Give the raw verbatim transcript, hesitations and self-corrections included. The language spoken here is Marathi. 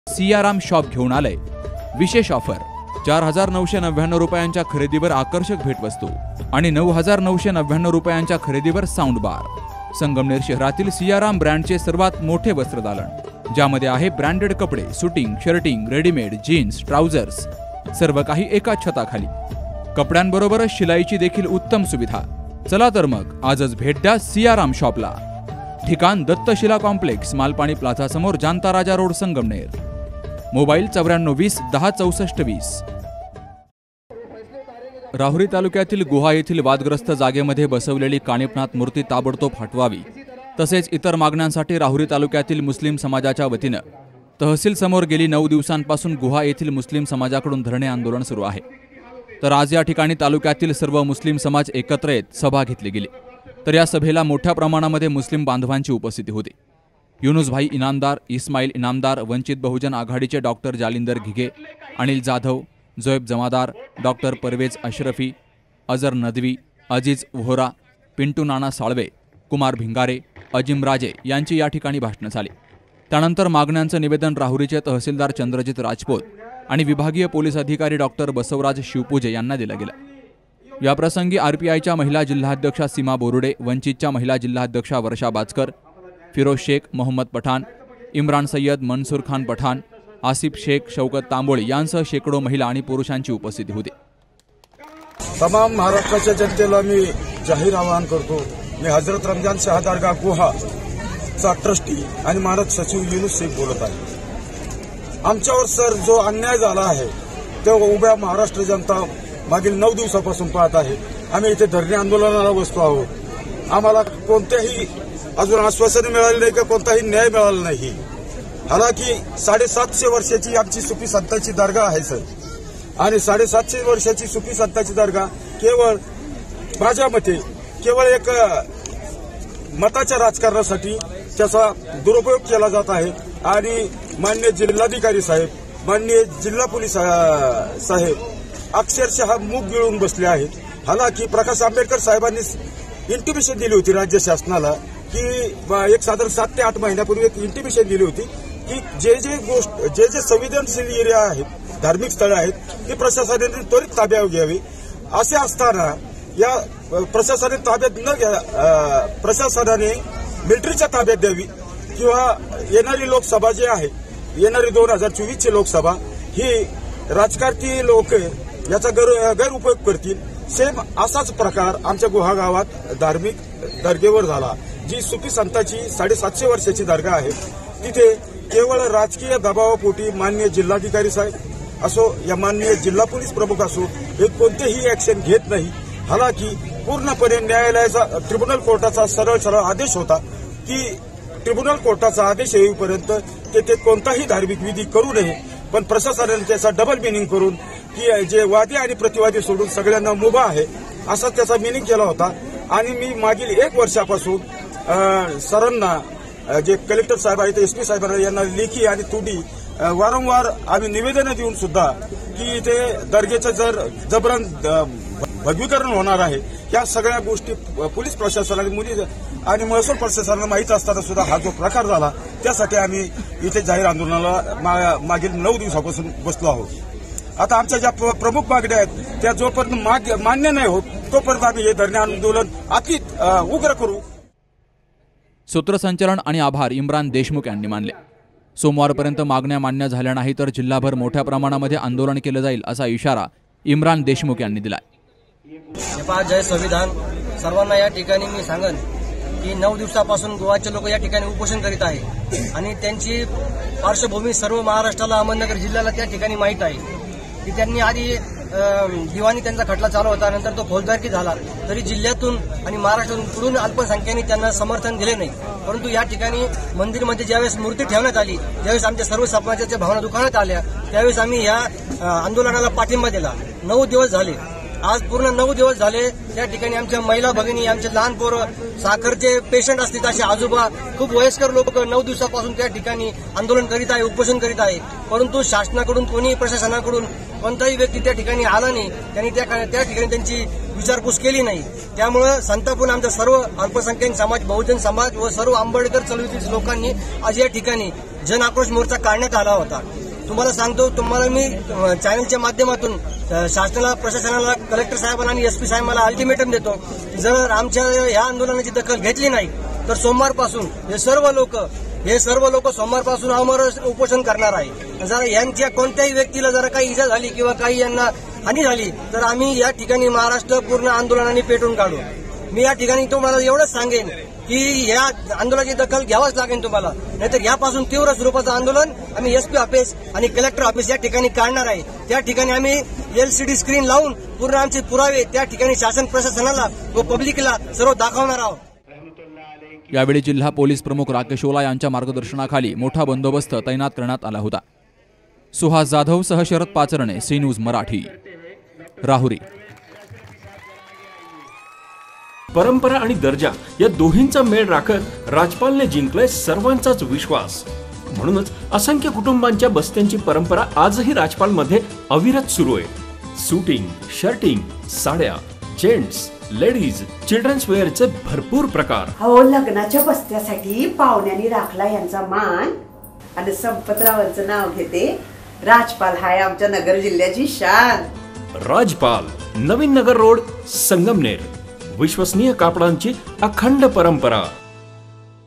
सियाराम शॉप घेऊन आलंय विशेष ऑफर। चार हजार नऊशे नव्याण्णव रुपयांच्या खरेदीवर आकर्षक भेटवस्तू आणि नऊ हजार नऊशे नव्याण्णव रुपयांच्या खरेदीवर साऊंड बार। संगमनेर शहरातील सियाराम ब्रँडचे सर्वात मोठे वस्त्रदालन, ज्यामध्ये आहे ब्रँडेड कपडे, suiting, shirting, readymade, jeans, trousers, सर्व काही एका छताखाली। कपड्यांबरोबरच शिलाईची देखील उत्तम सुविधा। चला तर मग आजच भेट द्या सियाराम शॉपला। ठिकाण दत्तशिला कॉम्प्लेक्स, मालपाणी प्लाझा समोर, जानता राजा रोड, संगमनेर। मोबाईल चौऱ्याण्णव वीस दहा चौसष्ट वीस। राहुरी तालुक्यातील गुहा येथील वादग्रस्त जागेमध्ये बसवलेली कानिफनाथ मूर्ती ताबडतोब हटवावी, तसेच इतर मागण्यांसाठी राहुरी तालुक्यातील मुस्लिम समाजाच्या वतीनं तहसील समोर गेली नऊ दिवसांपासून गुहा येथील मुस्लिम समाजाकडून धरणे आंदोलन सुरू आहे। तर आज या ठिकाणी तालुक्यातील सर्व मुस्लिम समाज एकत्र येत सभा घेतली गेली। तर या सभेला मोठ्या प्रमाणामध्ये मुस्लिम बांधवांची उपस्थिती होती। युनुसभाई इनामदार, इस्माईल इनामदार, वंचित बहुजन आघाडीचे डॉक्टर जालिंदर घिगे, अनिल जाधव, जोएब जमादार, डॉक्टर परवेज अशरफी, अजर नदवी, अजीज वोहरा, पिंटू नाना साळवे, कुमार भिंगारे, अजिम राजे यांची या ठिकाणी भाषणं झाली। त्यानंतर मागण्यांचं निवेदन राहुरीचे तहसीलदार चंद्रजित राजपूत आणि विभागीय पोलीस अधिकारी डॉक्टर बसवराज शिवपूजे यांना दिलं गेलं। याप्रसंगी आरपीआयच्या महिला जिल्हाध्यक्षा सीमा बोरुडे, वंचितच्या महिला जिल्हाध्यक्षा वर्षा बाचकर, फिरोज शेख, मोहम्मद पठाण, इम्रान सय्यद, मनसूर खान पठाण, आसिफ शेख, शौकत तांबोळी यांसह शेकडो महिला आणि पुरुषांची उपस्थिती होती। तमाम महाराष्ट्राच्या जनतेला मी जाहीर आवाहन करतो, मी हजरत रमजान शाह दरगाह गुहा चा ट्रस्टी आणि मानद सचिव युनुस शेख बोलत आहे। आमच्यावर सर जो अन्याय झाला आहे तो उभ्या महाराष्ट्र जनता मागील नऊ दिवसापासून पाहत आहे। आम्ही इथे धरणे आंदोलनाला बसतो आहोत। आम्हाला कोणत्याही अजून आश्वासन मिळाले नाही का कोणताही न्याय मिळाला नाही। हालाकी साडेसातशे वर्षाची आमची सुफी संतांची दर्गा आहे सर, आणि साडेसातशे वर्षाची सुफी संतांची दर्गा केवळ माझ्या मते केवळ एक मताच्या राजकारणासाठी त्याचा दुरुपयोग केला जात आहे। आणि माननीय जिल्हाधिकारी साहेब, माननीय जिल्हा पोलीस साहेब अक्षरशः मूग गिळून बसले आहेत। हालाकी प्रकाश आंबेडकर साहेबांनी इंटिमेशन दिली होती राज्य शासनाला की एक साधारण सात ते आठ महिन्यापूर्वी एक इंटिमेशन दिली होती की जे जे गोष्ट जे जे संवेदनशील एरिया आहेत, धार्मिक स्थळे आहेत, ते प्रशासनाने त्वरित ताब्यात घ्यावी। असे असताना या प्रशासनाने ताब्यात न घ्या प्रशासनाने मिलिटरीच्या ताब्यात द्यावी, किंवा येणारी लोकसभा जी आहे, येणारी दोन हजार चोवीसची लोकसभा ही राजकारणी लोक याचा गैर गैरउपयोग करतील। सेम असाच प्रकार आमच्या गुहा गावात धार्मिक दर्गेवर झाला। जी सुफी संतांची साडेसातशे वर्षाची दर्गा आहे, तिथे केवळ राजकीय दबावापोटी माननीय जिल्हाधिकारी साहेब असो या माननीय जिल्हा पोलीस प्रमुख असो हे कोणतेही ऍक्शन घेत नाही। हालाकी पूर्णपणे न्यायालयाचा ट्रिब्युनल कोर्टाचा सरळ सरळ आदेश होता की ट्रिब्युनल कोर्टाचा आदेश येईपर्यंत तेथे कोणताही धार्मिक विधी करू नये, पण प्रशासनाने त्याचा डबल मिनिंग करून की जे वादी आणि प्रतिवादी सोडून सगळ्यांना मुभा आहे असा त्याचा मिनिंग केला होता। आणि मी मागील एक वर्षापासून सरांना जे कलेक्टर साहेब आहेत, एसपी साहेबांना यांना लेखी आणि तुडी वारंवार आम्ही निवेदनं देऊन सुद्धा की इथे दर्गेचं जर जबरन भगवीकरण होणार आहे, या सगळ्या गोष्टी पोलीस प्रशासनाने मुली आणि महसूल प्रशासनाला माहीत असताना सुद्धा हा जो प्रकार झाला, त्यासाठी आम्ही इथे जाहीर आंदोलनाला मागील नऊ दिवसापासून बसलो आहोत। आता आमच्या ज्या प्रमुख मागण्या आहेत त्या जोपर्यंत मान्य नाही होत तोपर्यंत आम्ही हे धरणे आंदोलन अति उग्र करू। सूत्रसंचालन आणि आभार इम्रान देशमुख यांनी मानले। सोमवारपर्यंत मागण्या मान्य झाल्या नाही तर जिल्हाभर मोठ्या प्रमाणामध्ये आंदोलन केलं जाईल असा इशारा इम्रान देशमुख यांनी दिलाय। जय संविधान। सर्वांना या ठिकाणी मी सांगन की नऊ दिवसापासून गोवाचे लोक या ठिकाणी उपोषण करीत आहे आणि त्यांची पार्श्वभूमी सर्व महाराष्ट्राला, अहमदनगर जिल्ह्याला त्या ठिकाणी माहीत आहे की त्यांनी आधी दिवाणी त्यांचा खटला चालू होता, नंतर तो फौजदारकी झाला, तरी जिल्ह्यातून आणि महाराष्ट्रातून पुढून अल्पसंख्येने त्यांना समर्थन दिले नाही। परंतु या ठिकाणी मंदिरमध्ये ज्यावेळेस मूर्ती ठेवण्यात आली, ज्यावेळेस आमच्या सर्व समाजाच्या भावना दुखावण्यात आल्या, त्यावेळेस आम्ही या आंदोलनाला पाठिंबा दिला। नऊ दिवस झाले आज पूर्ण नऊ दिवस झाले त्या ठिकाणी आमच्या महिला भगिनी, आमचे लहान पोरं, साखरचे पेशंट असतील असे आजोबा, खूप वयस्कर लोक नऊ दिवसापासून त्या ठिकाणी आंदोलन करीत आहे, उपोषण करीत आहे. परंतु शासनाकडून कोणी प्रशासनाकडून कोणताही व्यक्ती त्या ठिकाणी आला नाही. त्यांनी त्या त्या ठिकाणी त्यांची विचारपूस केली नाही. त्यामुळे संतापून आमच्या सर्व अल्पसंख्याक समाज, बहुजन समाज व सर्व आंबेडकर चळवळीतील लोकांनी आज या ठिकाणी जन आक्रोश मोर्चा काढण्यात आला होता. तुम्हाला सांगतो, तुम्हाला मी चॅनलच्या माध्यमातून शासनाला, प्रशासनाला, कलेक्टर साहेबांना आणि एसपी साहेबांना अल्टिमेटम देतो, जर आमच्या या आंदोलनाची दखल घेतली नाही तर सोमवारपासून हे सर्व लोक हे सर्व लोक सोमवारपासून आमरण उपोषण करणार आहे. जर यांच्या कोणत्याही व्यक्तीला जर काही इजा झाली किंवा काही यांना हानी झाली तर आम्ही या ठिकाणी महाराष्ट्र पूर्ण आंदोलनाने पेटून काढू. मी या ठिकाणी तुम्हाला एवढंच सांगेन की या आंदोलनाची दखल घ्यावाच लागेल तुम्हाला, नाहीतर यापासून तीव्र स्वरूपाचं आंदोलन आम्ही एसपी ऑफिस आणि कलेक्टर ऑफिस या ठिकाणी काढणार आहे. त्या ठिकाणी आम्ही एलसीडी स्क्रीन लावून पूर्ण आमचे पुरावे त्या ठिकाणी शासन प्रशासनाला व पब्लिकला सर्व दाखवणार आहोत. यावेळी जिल्हा पोलीस प्रमुख राकेश ओला यांच्या मार्गदर्शनाखाली मोठा बंदोबस्त तैनात करण्यात आला होता. सुहास जाधव सह शरद पाचरणे, सी न्यूज मराठी, राहुरी. परंपरा आणि दर्जा या दोहींचा मेळ राखत राजपालने जिंकलाय सर्वांचाच विश्वास. म्हणूनच असंख्य कुटुंबांच्या बस्त्यांची परंपरा आजही राजपालमध्ये अविरत सुरू आहे. सूटिंग, शर्टिंग, साड्या, जेंट्स, लेडीज, चिल्ड्रन्स वेअरचे भरपूर प्रकार. हो, लग्नाच्या बस्त्यासाठी पाहुण्यांनी राखला यांचा मान आणि संपतरावांचं नाव घेते. राजपाल हाय आमच्या नगर जिल्ह्याची शान. राजपाल, नवीन नगर रोड, संगमनेर. विश्वसनीय कापडांची अखंड परंपरा.